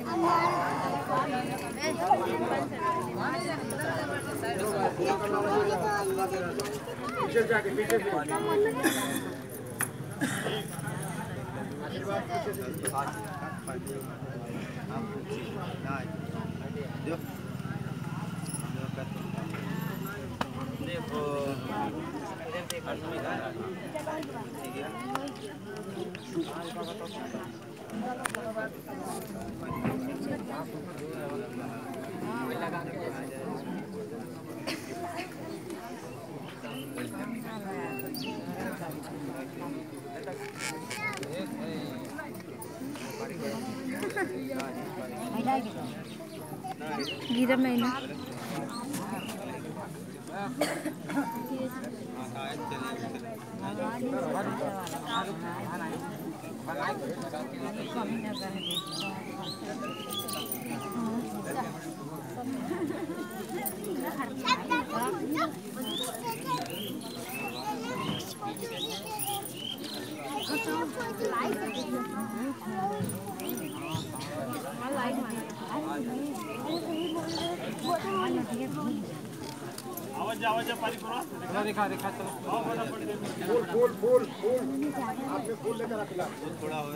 पीछे जाके पीछे गिरा मैंने आवाज पारी करो दिखा चलो फूल आपने फूल लेकर रखला थोड़ा हो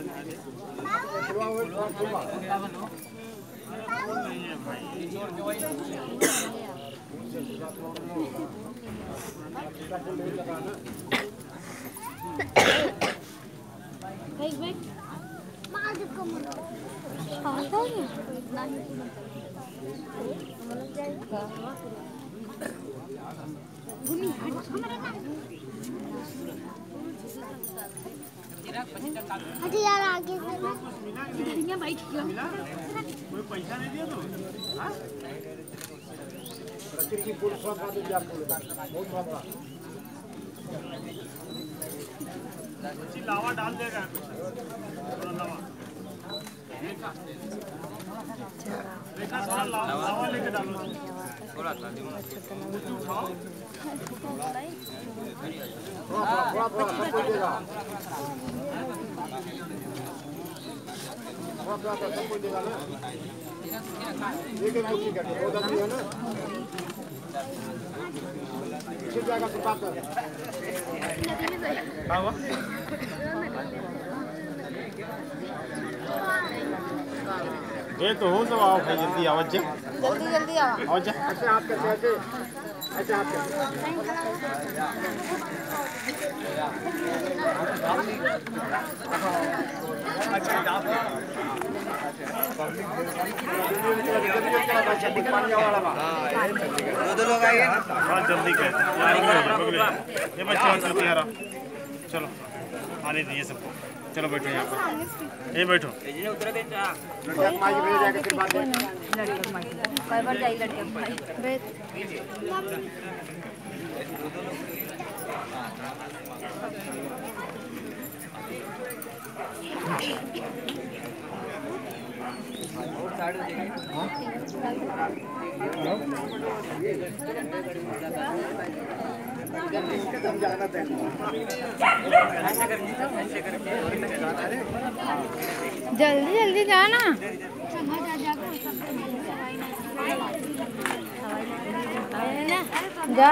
अरे यार आगे से बैठ गया कोई पैसा नहीं दिया तो प्रकृति फूल सब का दिया आपको बहुत महंगा कुछ लावा डाल देगा थोड़ा लावा रेखा थोड़ा लावा लेके डालो थोड़ा सा ये तो हो सब आओ भाई जल्दी आओ जा जल्दी आओ जा ऐसे हाथ करके ऐसे हाथ करके दो लोग आएंगे हाँ जल्दी कर ये बच्चे तैयार चलो आने दीजिए सबको चलो बैठो यहाँ पर ये बैठो जल्दी जल्दी जाना जा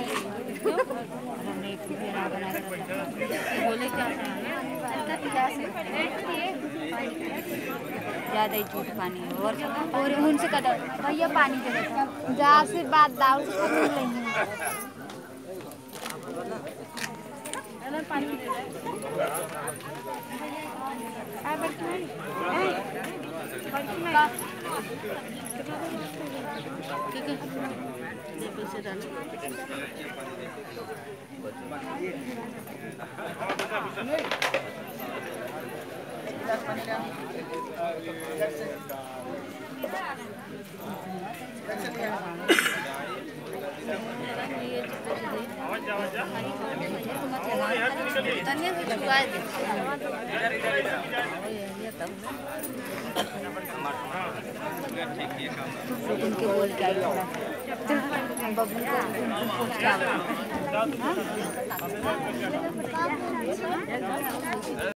ज्यादा ही झूठ पानी और उनसे कदर भैया पानी दे जा से बात दाऊ से लेंगे पानी दे ठीक है पैसे डालो उनके बोल के आई बबली को